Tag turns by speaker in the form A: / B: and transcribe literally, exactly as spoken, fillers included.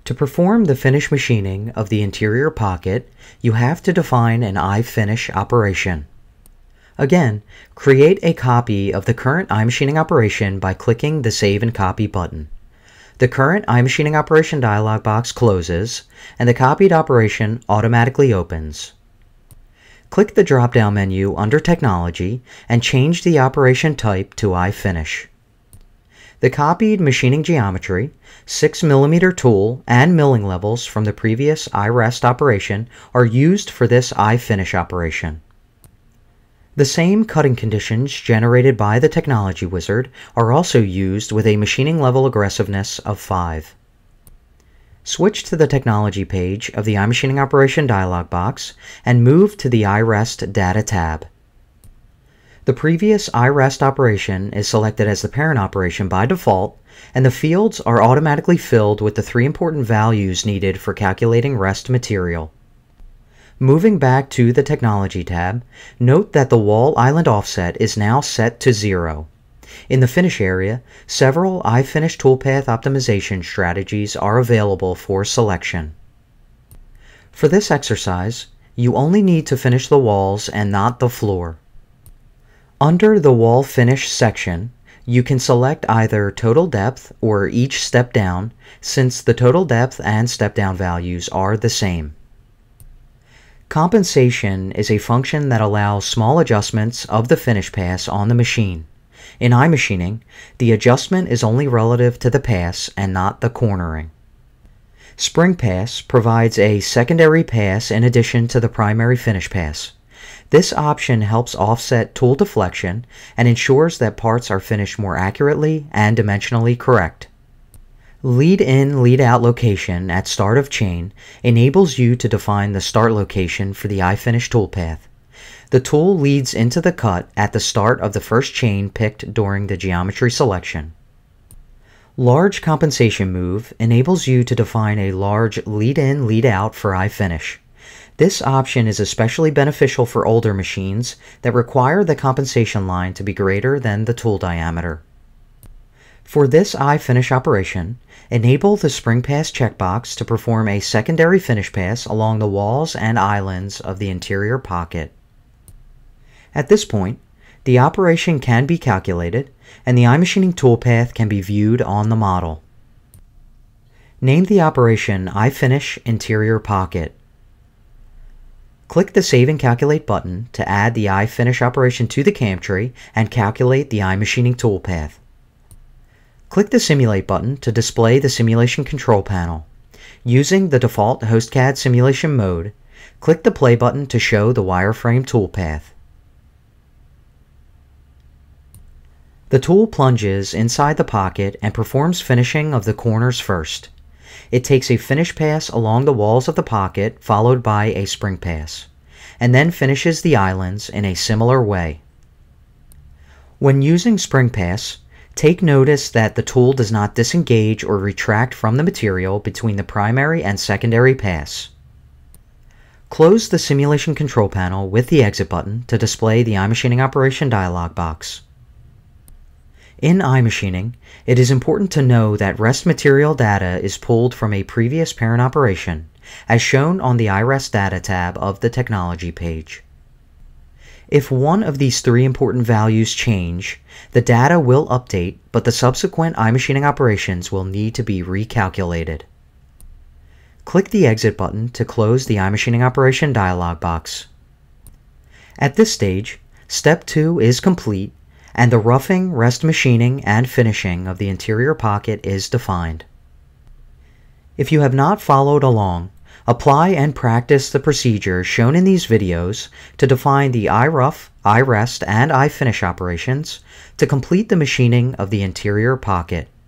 A: To perform the finish machining of the interior pocket, you have to define an iFinish operation. Again, create a copy of the current iMachining operation by clicking the Save and Copy button. The current iMachining operation dialog box closes, and the copied operation automatically opens. Click the drop-down menu under Technology and change the operation type to iFinish. The copied machining geometry, six millimeter tool, and milling levels from the previous iRest operation are used for this iFinish operation. The same cutting conditions generated by the Technology Wizard are also used with a machining level aggressiveness of five. Switch to the Technology page of the iMachining operation dialog box and move to the iRest Data tab. The previous iRest operation is selected as the parent operation by default, and the fields are automatically filled with the three important values needed for calculating rest material. Moving back to the Technology tab, note that the wall island offset is now set to zero. In the Finish area, several iFinish toolpath optimization strategies are available for selection. For this exercise, you only need to finish the walls and not the floor. Under the Wall Finish section, you can select either total depth or each step down, since the total depth and step down values are the same. Compensation is a function that allows small adjustments of the finish pass on the machine. In iMachining, the adjustment is only relative to the pass and not the cornering. Spring Pass provides a secondary pass in addition to the primary finish pass. This option helps offset tool deflection and ensures that parts are finished more accurately and dimensionally correct. Lead in, lead out location at start of chain enables you to define the start location for the iFinish toolpath. The tool leads into the cut at the start of the first chain picked during the geometry selection. Large compensation move enables you to define a large lead in, lead out for iFinish. This option is especially beneficial for older machines that require the compensation line to be greater than the tool diameter. For this iFinish operation, enable the Spring Pass checkbox to perform a secondary finish pass along the walls and islands of the interior pocket. At this point, the operation can be calculated, and the iMachining toolpath can be viewed on the model. Name the operation iFinish Interior Pocket. Click the Save and Calculate button to add the iFinish operation to the cam tree and calculate the iMachining toolpath. Click the Simulate button to display the simulation control panel. Using the default HostCAD simulation mode, click the Play button to show the wireframe toolpath. The tool plunges inside the pocket and performs finishing of the corners first. It takes a finish pass along the walls of the pocket followed by a spring pass, and then finishes the islands in a similar way. When using spring pass, take notice that the tool does not disengage or retract from the material between the primary and secondary pass. Close the simulation control panel with the Exit button to display the iMachining operation dialog box. In iMachining, it is important to know that rest material data is pulled from a previous parent operation, as shown on the iRest Data tab of the Technology page. If one of these three important values change, the data will update, but the subsequent iMachining operations will need to be recalculated. Click the Exit button to close the iMachining operation dialog box. At this stage, Step two is complete, and the roughing, rest machining, and finishing of the interior pocket is defined. If you have not followed along, apply and practice the procedures shown in these videos to define the iRough, iRest, and iFinish operations to complete the machining of the interior pocket.